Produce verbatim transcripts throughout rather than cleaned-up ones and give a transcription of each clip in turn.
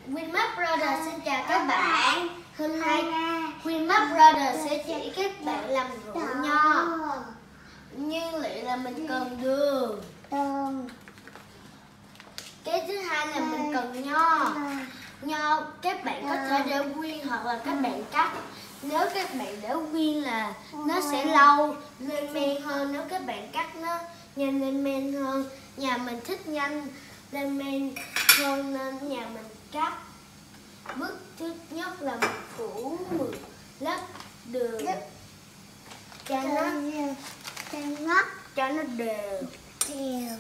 Winmart Brothers xin chào các bạn. Hôm nay Winmart Brothers sẽ chỉ các bạn làm rượu nho. Nguyên liệu là mình cần đường. Cái thứ hai là mình cần nho. Nho các bạn có thể để nguyên hoặc là các bạn cắt. Nếu các bạn để nguyên là nó sẽ lâu lên men hơn, nếu các bạn cắt nó nhanh lên men hơn. Nhà mình thích nhanh lên men hơn nên nhà mình cắt. Bước thứ nhất là mình phủ mười lớp đường cho nó cho nó cho nó đều đều.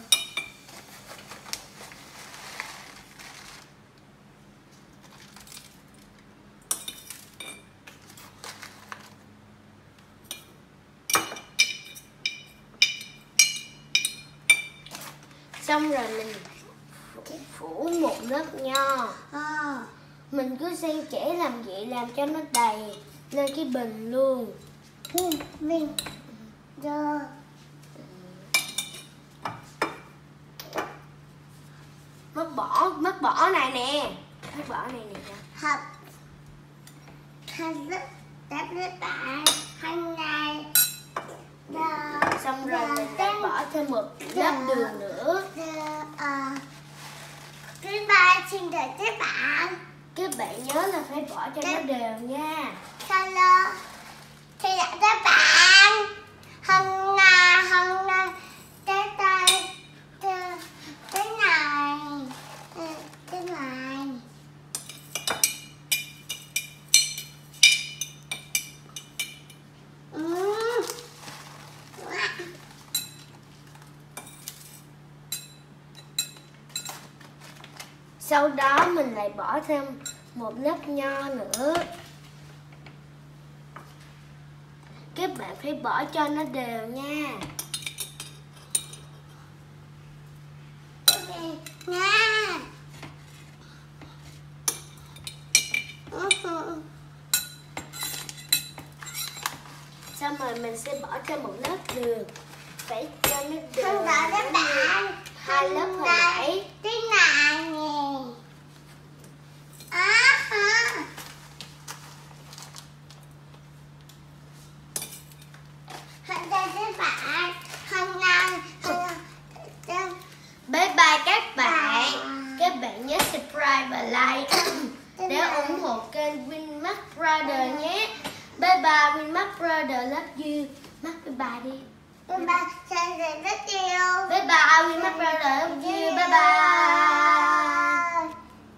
Xong rồi mình phủ một lớp nho. À. Mình cứ xen kẽ làm vậy làm cho nó đầy lên cái bình luôn. Mình giờ mất bỏ mất bỏ này nè, mất bỏ này nè. Học hành rất rất rất bạn hành này. Xong rồi mình sẽ bỏ thêm một lớp đường nữa. Thứ ba xin chào các bạn. Các bạn nhớ là phải bỏ cho nó đều nha. Hello. Xin chào các bạn. Hôm nay hôm nay cái tay cái này cái này. Sau đó mình lại bỏ thêm một lớp nho nữa. Các bạn phải bỏ cho nó đều nha. Nha. Xong rồi mình sẽ bỏ cho một lớp đường. Phải cho nó đều. Không bỏ các bạn. Hai lớp hồi nãy. Cái này nè. À, à. Hôm nay các bạn. Hôm nay. Bye bye các bạn. Các bạn nhớ subscribe và like để ủng hộ kênh Winmart Brothers nhé. Bye bye Winmart Brothers, love you. Mắt bye bye đi. Bye bye, xin rất yêu. Bye bye Winmart Brothers, love you. Bye bye.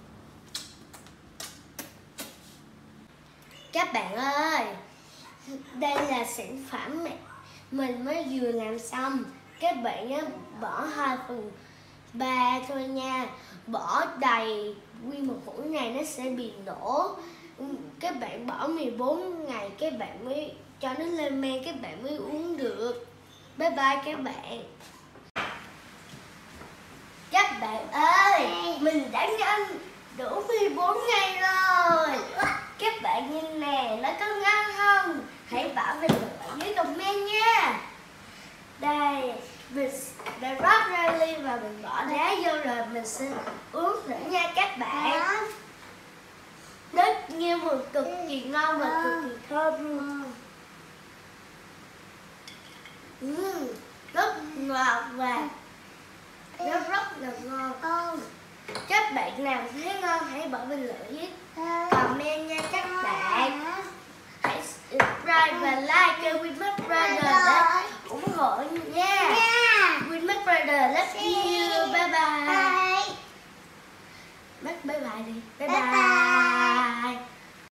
Các bạn ơi, đây là sản phẩm mình mới vừa làm xong. Các bạn nhớ bỏ hai phần ba thôi nha. Bỏ đầy nguyên một hũ này nó sẽ bị nổ. Các bạn bỏ mười bốn ngày các bạn mới cho nó lên men, các bạn mới uống được. Bye bye các bạn. Các bạn ơi, mình đã ăn đủ mười bốn ngày rồi. Các bạn nhìn nè, nó có ngon không? Hãy bảo mình ở dưới comment nha. Đây, mình đã rót ra ly và mình bỏ đá vô rồi mình sẽ uống nữa nha các bạn. Nó nghe mùi cực kỳ ngon và cực kỳ thơm luôn. Uhm, rất ngọt và nó rất là ngon. Các bạn nào thấy ngon hãy bỏ bình luận với comment nha các bạn. Hãy subscribe và like kênh Winmart Brothers để ủng hộ nha. Winmart Brothers love you. Bye bye. Bye bye đi. Bye bye.